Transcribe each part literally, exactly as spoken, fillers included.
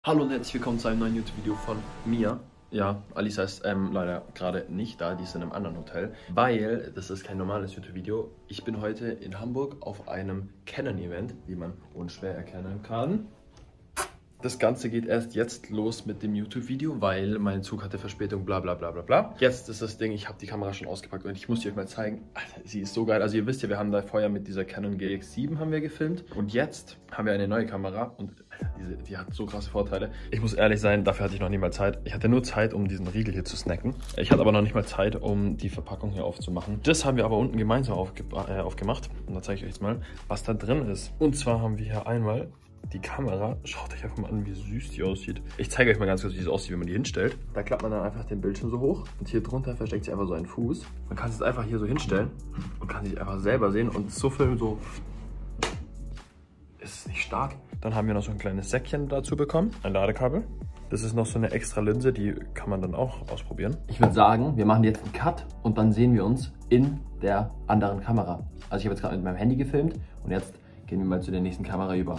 Hallo und herzlich willkommen zu einem neuen YouTube-Video von mir. Ja, Alisa ist ähm, leider gerade nicht da, die ist in einem anderen Hotel, weil das ist kein normales YouTube-Video. Ich bin heute in Hamburg auf einem Canon-Event, wie man unschwer erkennen kann. Das Ganze geht erst jetzt los mit dem YouTube-Video, weil mein Zug hatte Verspätung, bla bla bla bla bla. Jetzt ist das Ding, ich habe die Kamera schon ausgepackt und ich muss die euch mal zeigen. Alter, sie ist so geil. Also ihr wisst ja, wir haben da vorher mit dieser Canon G X sieben haben wir gefilmt. Und jetzt haben wir eine neue Kamera und Alter, diese, die hat so krasse Vorteile. Ich muss ehrlich sein, dafür hatte ich noch nie mal Zeit. Ich hatte nur Zeit, um diesen Riegel hier zu snacken. Ich hatte aber noch nicht mal Zeit, um die Verpackung hier aufzumachen. Das haben wir aber unten gemeinsam aufge äh, aufgemacht. Und da zeige ich euch jetzt mal, was da drin ist. Und zwar haben wir hier einmal die Kamera. Schaut euch einfach mal an, wie süß die aussieht. Ich zeige euch mal ganz kurz, wie es aussieht, wenn man die hinstellt. Da klappt man dann einfach den Bildschirm so hoch und hier drunter versteckt sich einfach so ein Fuß. Man kann es jetzt einfach hier so hinstellen und kann sich einfach selber sehen und so filmen, so ist es nicht stark. Dann haben wir noch so ein kleines Säckchen dazu bekommen, ein Ladekabel. Das ist noch so eine extra Linse, die kann man dann auch ausprobieren. Ich würde sagen, wir machen jetzt einen Cut und dann sehen wir uns in der anderen Kamera. Also ich habe jetzt gerade mit meinem Handy gefilmt und jetzt gehen wir mal zu der nächsten Kamera über.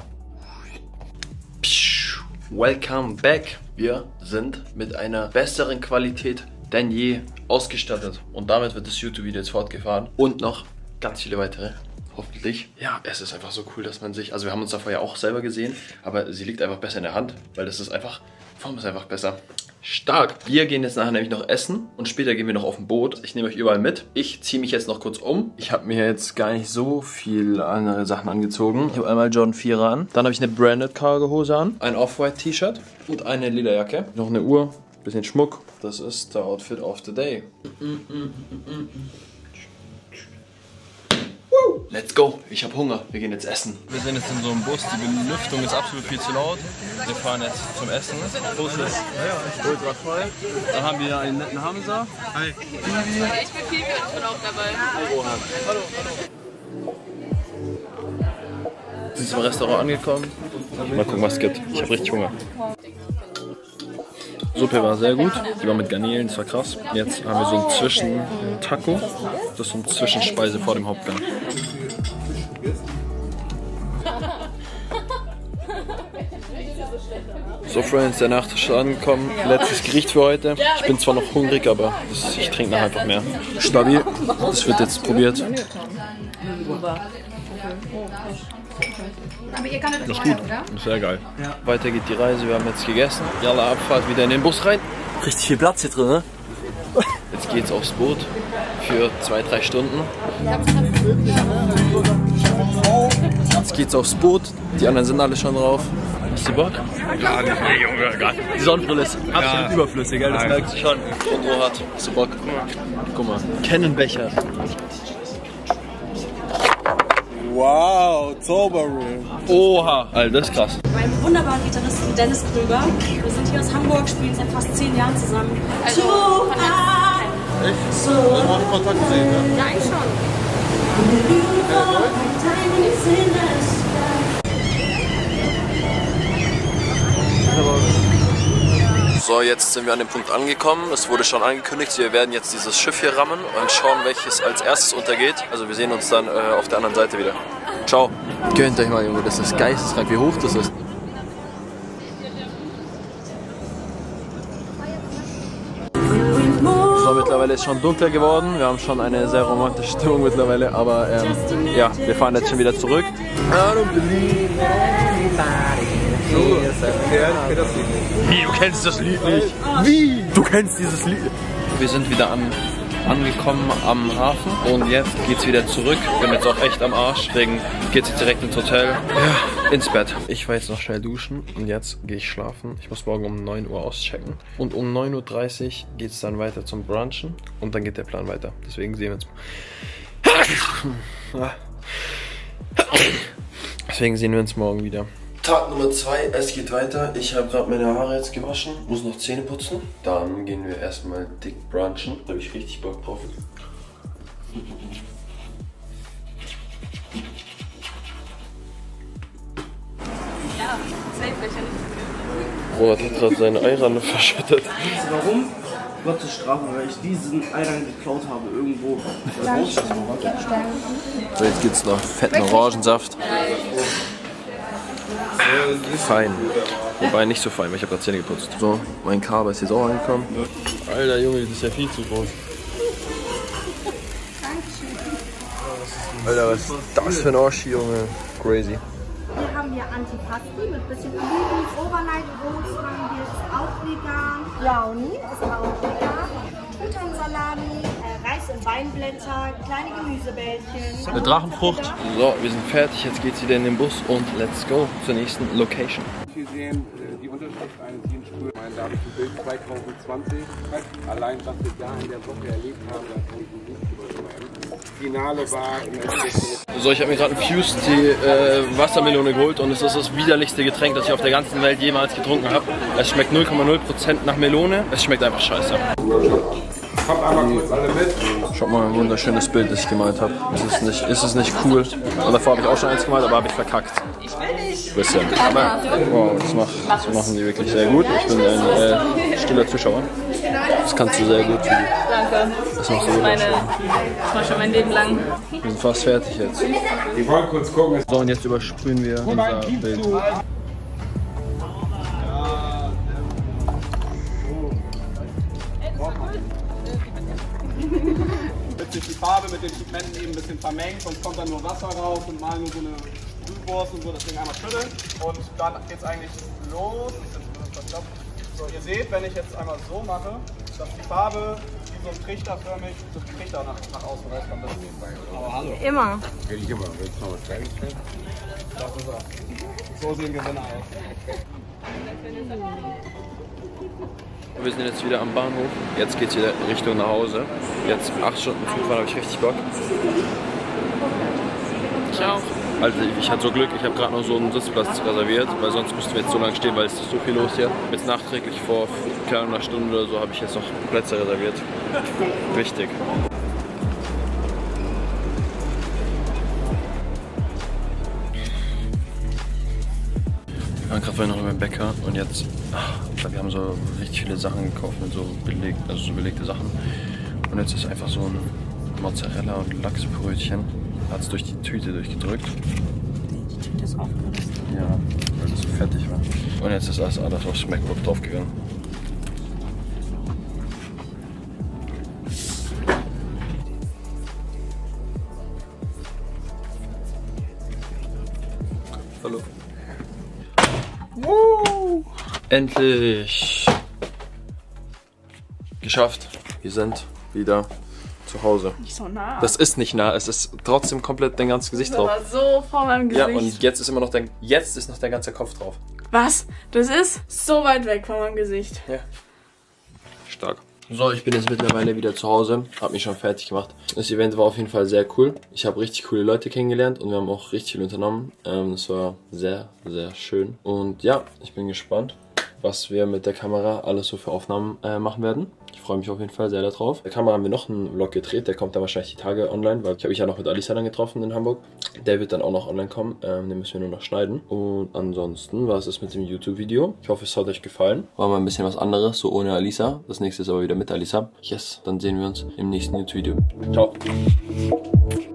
Welcome back. Wir sind mit einer besseren Qualität denn je ausgestattet. Und damit wird das YouTube-Video jetzt fortgefahren. Und noch ganz viele weitere. Hoffentlich. Ja, es ist einfach so cool, dass man sich... Also wir haben uns davor ja auch selber gesehen. Aber sie liegt einfach besser in der Hand. Weil das ist einfach... Die Form ist einfach besser. Stark. Wir gehen jetzt nachher nämlich noch essen. Und später gehen wir noch auf ein Boot. Ich nehme euch überall mit. Ich ziehe mich jetzt noch kurz um. Ich habe mir jetzt gar nicht so viel andere Sachen angezogen. Ich habe einmal Jordan vierer an. Dann habe ich eine Branded Cargo Hose an. Ein Off-White T-Shirt. Und eine Lederjacke. Noch eine Uhr. Bisschen Schmuck. Das ist der Outfit of the day. Let's go, ich habe Hunger, wir gehen jetzt essen. Wir sind jetzt in so einem Bus, die Belüftung ist absolut viel zu laut. Wir fahren jetzt zum Essen. Der Bus ist ultra voll. Dann haben wir einen netten Hamza. Hi. Ich bin Fifi und ich bin auch dabei. Hallo, hallo. Wir sind zum Restaurant angekommen. Mal gucken, was es gibt. Ich habe richtig Hunger. Suppe war sehr gut, die war mit Garnelen, das war krass. Jetzt haben wir so einen Zwischen-Taco, das ist so eine Zwischenspeise vor dem Hauptgang. So Friends, der Nachtisch ist angekommen, letztes Gericht für heute. Ich bin zwar noch hungrig, aber das, ich trinke nachher einfach mehr. Stabil, das wird jetzt probiert. Aber ihr kanntet das ist gut, oder? Das ist sehr geil. Ja. Weiter geht die Reise, wir haben jetzt gegessen. Jalla, Abfahrt, wieder in den Bus rein. Richtig viel Platz hier drin, ne? Jetzt geht's aufs Boot für zwei, drei Stunden. Jetzt geht's aufs Boot, die anderen sind alle schon drauf. Hast du Bock? Gar nicht, nee, Junge, gar nicht. Die Sonnenbrille ist absolut ja. überflüssig, gell? Das Nein. merkst du schon. Und Rohat, hast du Bock? Guck mal, Canon-Becher. Wow, Zauberroom. Oha, Alter, das ist krass. Mein wunderbaren Gitarristen Dennis Krüger. Wir sind hier aus Hamburg, spielen seit fast zehn Jahren zusammen. Also, echt? So. Wir haben Kontakt gesehen, ne? Ja, eigentlich schon. So, jetzt sind wir an dem Punkt angekommen. Es wurde schon angekündigt, wir werden jetzt dieses Schiff hier rammen und schauen, welches als erstes untergeht. Also wir sehen uns dann äh, auf der anderen Seite wieder. Ciao. Gönnt euch mal, Junge, das ist geisteskrank, wie hoch das ist. So, mittlerweile ist schon dunkler geworden. Wir haben schon eine sehr romantische Stimmung mittlerweile, aber ähm, ja, wir fahren jetzt schon wieder zurück. I don't believe Wie, du kennst das Lied nicht? Wie? Du kennst dieses Lied? Wir sind wieder an, angekommen am Hafen und jetzt geht's wieder zurück. Ich bin jetzt auch echt am Arsch, deswegen geht's jetzt direkt ins Hotel. Ja, ins Bett. Ich war jetzt noch schnell duschen und jetzt gehe ich schlafen. Ich muss morgen um neun Uhr auschecken. Und um neun Uhr dreißig geht's dann weiter zum Brunchen und dann geht der Plan weiter. Deswegen sehen wir uns. Deswegen sehen wir uns morgen wieder. Tag Nummer zwei, es geht weiter. Ich habe gerade meine Haare jetzt gewaschen, muss noch Zähne putzen. Dann gehen wir erstmal dick brunchen. Da habe ich richtig Bock drauf. Ja, safe lächerlich. Robert hat gerade seine Eirande verschüttet. Warum? Gottes Strafe, weil ich diesen Eiern geklaut habe irgendwo. So, jetzt gibt's noch fetten Orangensaft. Fein. Wobei nicht so fein, weil ich habe gerade Zähne geputzt. So, mein Kaber ist jetzt auch angekommen. Alter Junge, das ist ja viel zu groß. Alter, was ist das für ein Oschi, Junge? Crazy. Hier haben wir Antipasti mit bisschen Oliven, Overnight Oats haben wir, ist auch vegan. Brownie ist auch vegan. Truthahn-Salami, äh, Reis und Weinblätter, kleine Gemüsebällchen. Eine Drachenfrucht. So, wir sind fertig. Jetzt geht's wieder in den Bus und let's go zur nächsten Location. Wir sehen die Unterschrift eines jeden Stuhl. Mein Davidson Bild zwanzig zwanzig. Allein was wir da in der Woche erlebt haben, da kann ich nicht drüber schreiben. Finale war im Endeffekt. So, ich habe mir gerade ein Fuse die äh, Wassermelone geholt und es ist das widerlichste Getränk, das ich auf der ganzen Welt jemals getrunken habe. Es schmeckt null Komma null Prozent nach Melone. Es schmeckt einfach scheiße. Kommt einmal kurz alle mit. Schaut mal, ein wunderschönes Bild, das ich gemalt habe. Ist es nicht, ist es nicht cool? Und davor habe ich auch schon eins gemalt, aber habe ich verkackt. Ich will nicht. Bisschen. Aber wow, das, macht, das machen die wirklich sehr gut. Ich bin ein äh, stiller Zuschauer. Das kannst du sehr gut. Danke. Das machst du Meine, das mache ich schon mein Leben lang. Wir sind fast fertig jetzt. Die wollen kurz gucken. So, und jetzt übersprühen wir unser Bild. Wird sich die Farbe mit den Pigmenten eben ein bisschen vermengt, sonst kommt dann nur Wasser raus und mal nur so eine Brühwurst und so, deswegen einmal schütteln. Und dann geht es eigentlich los. So, ihr seht, wenn ich jetzt einmal so mache, dass die Farbe wie so ein trichterförmig, so ein Trichter nach, nach außen rauskommt. Das ist aber hallo. Immer. Will ich immer. Willst du noch was zeigen? Das ist er. So sehen Gewinner aus. Wir sind jetzt wieder am Bahnhof. Jetzt geht's wieder Richtung nach Hause. Jetzt acht Stunden Zugfahren, habe ich richtig Bock. Ich auch. Also ich hatte so Glück, ich habe gerade noch so einen Sitzplatz reserviert, weil sonst müssten wir jetzt so lange stehen, weil es ist so viel los hier. Jetzt nachträglich vor einer Stunde oder so habe ich jetzt noch Plätze reserviert. Wichtig. Wir waren gerade vorhin noch beim Bäcker und jetzt, ach, wir haben so richtig viele Sachen gekauft mit so belegt, also so belegte Sachen. Und jetzt ist einfach so ein Mozzarella und Lachsbrötchen. Hat es durch die Tüte durchgedrückt. Die Tüte ist aufgerissen. Ja, weil das so fettig war. Und jetzt ist alles alles aufs MacBook draufgegangen. Hallo. Woo! Endlich! Geschafft. Wir sind wieder zu Hause. Nicht so nah. Das ist nicht nah, es ist trotzdem komplett dein ganzes Gesicht drauf. Das war so vor meinem Gesicht. Ja, und jetzt ist immer noch dein, jetzt ist noch der ganze Kopf drauf. Was? Das ist so weit weg von meinem Gesicht. Ja. Stark. So, ich bin jetzt mittlerweile wieder zu Hause, habe mich schon fertig gemacht. Das Event war auf jeden Fall sehr cool. Ich habe richtig coole Leute kennengelernt und wir haben auch richtig viel unternommen. Ähm, das war sehr, sehr schön. Und ja, ich bin gespannt, was wir mit der Kamera alles so für Aufnahmen äh, machen werden. Ich freue mich auf jeden Fall sehr darauf. Mit der Kamera haben wir noch einen Vlog gedreht, der kommt dann wahrscheinlich die Tage online, weil ich habe mich ja noch mit Alisa dann getroffen in Hamburg. Der wird dann auch noch online kommen, ähm, den müssen wir nur noch schneiden. Und ansonsten war es das mit dem YouTube-Video. Ich hoffe, es hat euch gefallen. War mal ein bisschen was anderes, so ohne Alisa. Das nächste ist aber wieder mit Alisa. Yes, dann sehen wir uns im nächsten YouTube-Video. Ciao.